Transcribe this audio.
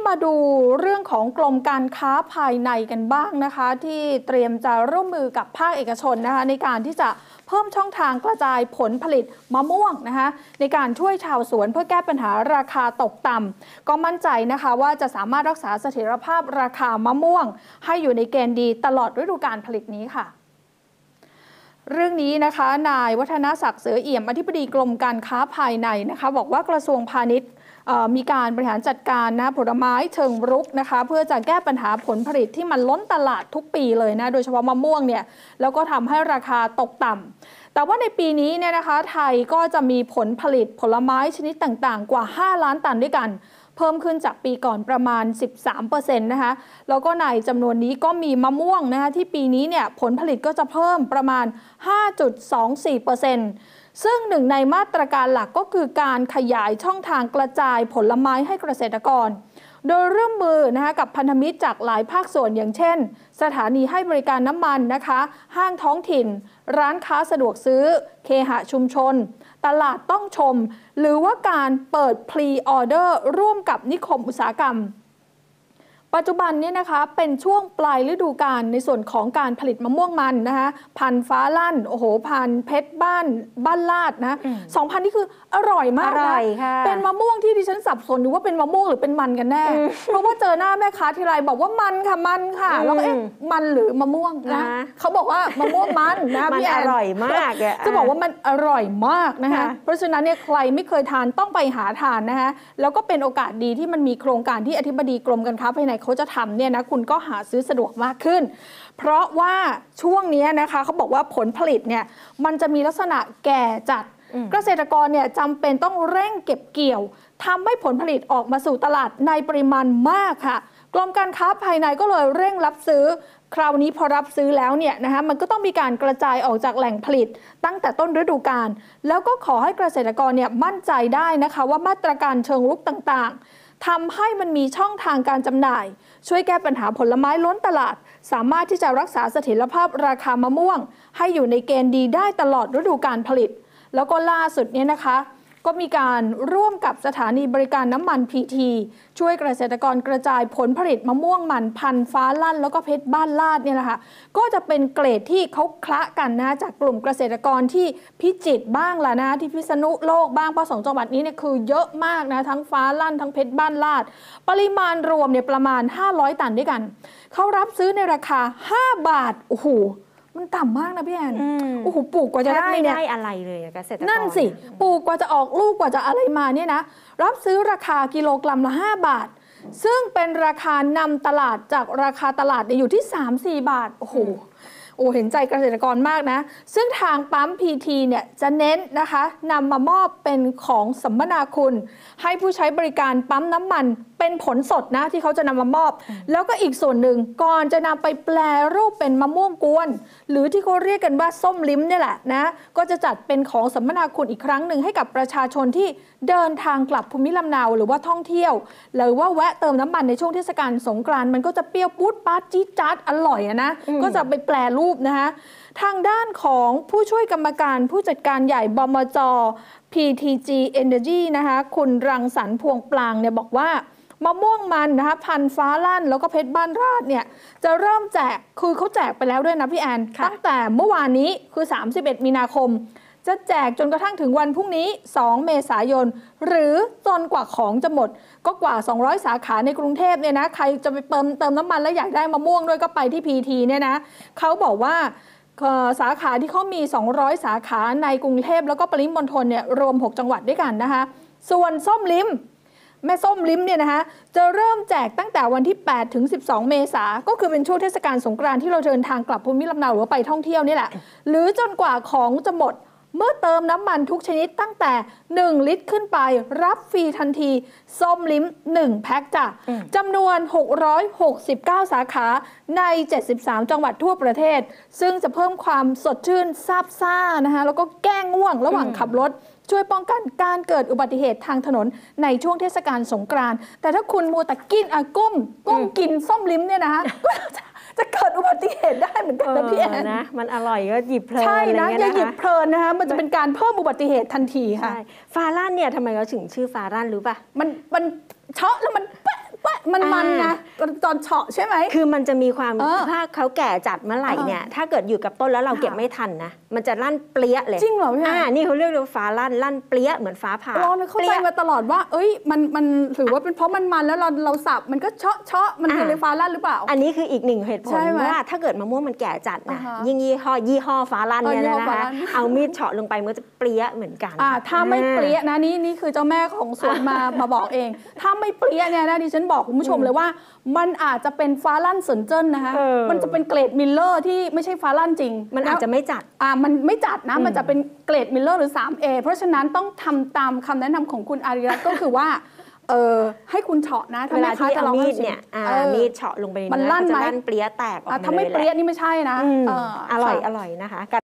มาดูเรื่องของกรมการค้าภายในกันบ้างนะคะที่เตรียมจะร่วมมือกับภาคเอกชนนะคะในการที่จะเพิ่มช่องทางกระจายผลผลิตมะม่วงนะคะในการช่วยชาวสวนเพื่อแก้ปัญหาราคาตกต่ำก็มั่นใจนะคะว่าจะสามารถรักษาเสถียรภาพราคามะม่วงให้อยู่ในเกณฑ์ดีตลอดฤดูกาลผลิตนี้ค่ะเรื่องนี้นะคะนายวัฒนศักดิ์เสือเอี่ยมอธิบดีกรมการค้าภายในนะคะบอกว่ากระทรวงพาณิชย์มีการบริหารจัดการนะผลไม้เชิงรุกนะคะเพื่อจะแก้ปัญหาผลผลิตที่มันล้นตลาดทุกปีเลยนะโดยเฉพาะมะม่วงเนี่ยแล้วก็ทำให้ราคาตกต่ำแต่ว่าในปีนี้เนี่ยนะคะไทยก็จะมีผลผลิตผลไม้ชนิดต่างๆกว่า5 ล้านตันด้วยกันเพิ่มขึ้นจากปีก่อนประมาณ 13% นะคะแล้วก็ในจำนวนนี้ก็มีมะม่วงนะคะที่ปีนี้เนี่ยผลผลิตก็จะเพิ่มประมาณ 5.24%ซึ่งหนึ่งในมาตรการหลักก็คือการขยายช่องทางกระจายผลไม้ให้เกษตรกรโดยร่วมมือนะคะกับพันธมิตรจากหลายภาคส่วนอย่างเช่นสถานีให้บริการน้ำมันนะคะห้างท้องถิ่นร้านค้าสะดวกซื้อเคหะชุมชนตลาดต้องชมหรือว่าการเปิดพรีออเดอร์ร่วมกับนิคมอุตสาหกรรมปัจจุบันนี้นะคะเป็นช่วงปลายฤดูกาลในส่วนของการผลิตมะม่วงมันนะคะพันธุ์ฟ้าลั่นโอ้โหพันธุ์เพชรบ้านลาดนะ2,000นี่คืออร่อยมากนะเป็นมะม่วงที่ดิฉันสับสนอยู่ว่าเป็นมะม่วงหรือเป็นมันกันแน่เพราะว่าเจอหน้าแม่ค้าทีไรบอกว่ามันค่ะมันค่ะแล้วก็มันหรือมะม่วงนะเขาบอกว่ามะม่วงมันนะพี่แอนอร่อยมากจะบอกว่ามันอร่อยมากนะคะเพราะฉะนั้นเนี่ยใครไม่เคยทานต้องไปหาทานนะคะแล้วก็เป็นโอกาสดีที่มันมีโครงการที่อธิบดีกรมการค้าภายในเขาจะทำเนี่ยนะคุณก็หาซื้อสะดวกมากขึ้นเพราะว่าช่วงนี้นะคะเขาบอกว่าผลผลิตเนี่ยมันจะมีลักษณะแก่จัดเกษตรกรเนี่ยจำเป็นต้องเร่งเก็บเกี่ยวทำให้ผลผลิตออกมาสู่ตลาดในปริมาณมากค่ะกรมการค้าภายในก็เลยเร่งรับซื้อคราวนี้พอรับซื้อแล้วเนี่ยนะคะมันก็ต้องมีการกระจายออกจากแหล่งผลิตตั้งแต่ต้นฤดูกาลแล้วก็ขอให้เกษตรกรเนี่ยมั่นใจได้นะคะว่ามาตรการเชิงรุกต่างๆทำให้มันมีช่องทางการจำหน่ายช่วยแก้ปัญหาผลไม้ล้นตลาดสามารถที่จะรักษาเสถียรภาพราคามะม่วงให้อยู่ในเกณฑ์ดีได้ตลอดฤดูกาลผลิตแล้วก็ล่าสุดเนี่ยนะคะก็มีการร่วมกับสถานีบริการน้ำมันพีทีช่วยเกษตรกรกระจายผลผลิตมะม่วงมันพันธุ์ฟ้าลั่นแล้วก็เพชรบ้านลาดเนี่ยแหละค่ะก็จะเป็นเกรดที่เขาคละกันนะจากกลุ่มเกษตรกรที่พิจิตรบ้างล่ะนะที่พิษณุโลกบ้างเพราะ2 จังหวัดนี้เนี่ยคือเยอะมากนะทั้งฟ้าลั่นทั้งเพชรบ้านลาดปริมาณรวมเนี่ยประมาณ500 ตันด้วยกันเขารับซื้อในราคา5 บาทโอ้โหมันต่ำมากนะพี่แอนโอ้โหปลูกกว่าจะได้เนี่ยไม่ได้อะไรเลยเกษตรกรนั่นสิปลูกกว่าจะออกลูกกว่าจะอะไรมาเนี่ยนะรับซื้อราคากิโลกรัมละ5 บาทซึ่งเป็นราคานำตลาดจากราคาตลาดอยู่ที่ 3-4 บาทโอ้โหเห็นใจเกษตรกรมากนะซึ่งทางปั๊ม PT เนี่ยจะเน้นนะคะนำมามอบเป็นของสัมมนาคุณให้ผู้ใช้บริการปั๊มน้ำมันเป็นผลสดนะที่เขาจะนำมามอบแล้วก็อีกส่วนหนึ่งก่อนจะนำไปแปลรูปเป็นมะม่วงกวนหรือที่เขาเรียกกันว่าส้มลิ้มเนี่ยแหละนะก็จะจัดเป็นของสัมมนาคุณอีกครั้งหนึ่งให้กับประชาชนที่เดินทางกลับภูมิลำเนาหรือว่าท่องเที่ยวหรือว่าแวะเติมน้ำมันในช่วงเทศกาลสงกรานต์มันก็จะเปรี้ยวปุ๊ดป๊าดจี๊ดจ๊าดอร่อยนะก็จะไปแปลรูปนะคะทางด้านของผู้ช่วยกรรมการผู้จัดการใหญ่บมจ. PTG Energy นะคะคุณรังสรรค์พวงปลางเนี่ยบอกว่ามะม่วงมันนะคะพันธุ์ฟ้าลั่นแล้วก็เพชรบ้านราดเนี่ยจะเริ่มแจกคือเขาแจกไปแล้วด้วยนะพี่แอนตั้งแต่เมื่อวานนี้คือ31 มีนาคมจะแจกจนกระทั่งถึงวันพรุ่งนี้2 เมษายนหรือจนกว่าของจะหมดก็กว่า200 สาขาในกรุงเทพเนี่ยนะใครจะไปเติมน้ำมันแล้วอยากได้มะม่วงด้วยก็ไปที่ PT เนี่ยนะเขาบอกว่าสาขาที่เขามี200 สาขาในกรุงเทพแล้วก็ปริมณฑลเนี่ยรวม6 จังหวัดด้วยกันนะคะส่วนส้มลิ้มแม่ส้มลิ้มเนี่ยนะคะจะเริ่มแจกตั้งแต่วันที่8 ถึง 12 เมษาก็คือเป็นช่วงเทศกาลสงกรานต์ที่เราเดินทางกลับภูมิลำเนาหรือว่าไปท่องเที่ยวนี่แหละหรือจนกว่าของจะหมดเมื่อเติมน้ำมันทุกชนิดตั้งแต่1 ลิตรขึ้นไปรับฟรีทันทีส้มลิ้ม1 แพ็คจ้ะจำนวน669 สาขาใน73 จังหวัดทั่วประเทศซึ่งจะเพิ่มความสดชื่นซาบซ่านะคะแล้วก็แก้ง่วงระหว่างขับรถช่วยป้องกันการเกิดอุบัติเหตุทางถนนในช่วงเทศกาลสงกรานต์แต่ถ้าคุณมัวแต่กินก้มกินส้มลิ้มเนี่ยนะคะจะเกิดอุบัติเหตุได้เหมือนกันนะพี่แอนนะมันอร่อยก็หยิบเพลินใช่นะอย่าหยิบเพลินนะคะมันจะเป็นการเพิ่มอุบัติเหตุทันทีค่ะฟ้าลั่นเนี่ยทำไมเราถึงชื่อฟ้าลั่นรู้ป่ะมันเชาะแล้วมันปะมันไงตอนเฉาะใช่ไหมคือมันจะมีความถ้าเขาแก่จัดเมื่อไหร่เนี่ยถ้าเกิดอยู่กับต้นแล้วเราเก็บไม่ทันนะมันจะลั่นเปรี้ยเลยจริงเหรอพี่นี่เขาเรียกว่าฟ้าลั่นเปรี้ยเหมือนฟ้าผ่าเราเข้าใจมาตลอดว่าเอ้ยมันถือว่าเป็นเพราะมันแล้วเราสับมันก็เฉาะมันเป็นฟ้าลั่นหรือเปล่าอันนี้คืออีกหนึ่งเหตุผลว่าถ้าเกิดมะม่วงมันแก่จัดนะยิ่งยี่ห้อฟ้าลั่นเนี่ยนะคะเอามีดเฉาะลงไปมันจะเปรี้ยเหมือนกันถ้าไม่เปรี้ยนะนี่คือเจ้าแม่ของสวนมาบอกเองถ้าไม่เปรี้ยเนี่ยนะดิฉันบอกคุณผู้ชมเลยว่ามันอาจจะเป็นฟ้าลั่นเซินเจิ้นนะคะมันจะเป็นเกรดมิลเลอร์ที่ไม่ใช่ฟ้าลั่นจริงมันอาจจะไม่จัดมันไม่จัดนะมันจะเป็นเกรดมิลเลอร์หรือ 3A เพราะฉะนั้นต้องทำตามคำแนะนำของคุณอารีรัตน์ก็คือว่าให้คุณเฉาะนะเวลาที่เอามีดเนี่ยมีดเฉาะลงไปในเนื้อมันจะลั่นเปรี้ยแตกออกมาเลยถ้าไม่เปรี้ยนี่ไม่ใช่นะอร่อยนะคะ